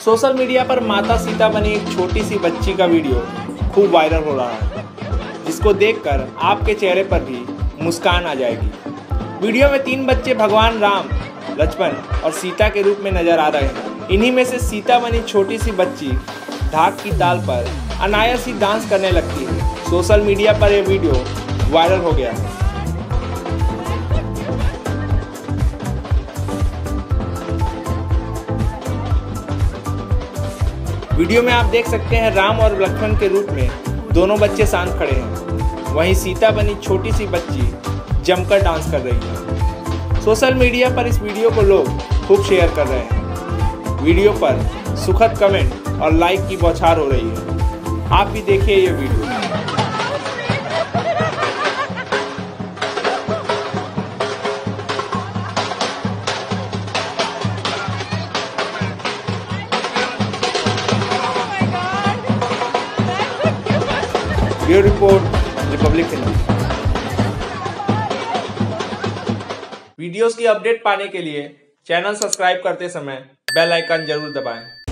Social media पर माता सीता बनी एक छोटी सी बच्ची का वीडियो खूब वायरल हो रहा है, जिसको देखकर आपके चेहरे पर भी मुस्कान आ जाएगी। वीडियो में 3 बच्चे भगवान राम, लक्ष्मण और सीता के रूप में नजर आ रहे हैं। इन्हीं में से सीता बनी छोटी सी बच्ची ढाक की ताल पर अनायास ही डांस करने लगती है। सोशल मीडिया पर यह वीडियो वायरल हो गया है। वीडियो में आप देख सकते हैं राम और लक्ष्मण के रूप में दोनों बच्चे शांत खड़े हैं। वहीं सीता बनी छोटी सी बच्ची जमकर डांस कर रही है। सोशल मीडिया पर इस वीडियो को लोग खूब शेयर कर रहे हैं। वीडियो पर सुखद कमेंट और लाइक की बौछार हो रही है। आप भी देखिए ये video. Bureau report, Republic Hindi. Videos की अपडेट पाने के लिए चैनल सब्सक्राइब करते समय बेल आइकन जरूर दबाएं।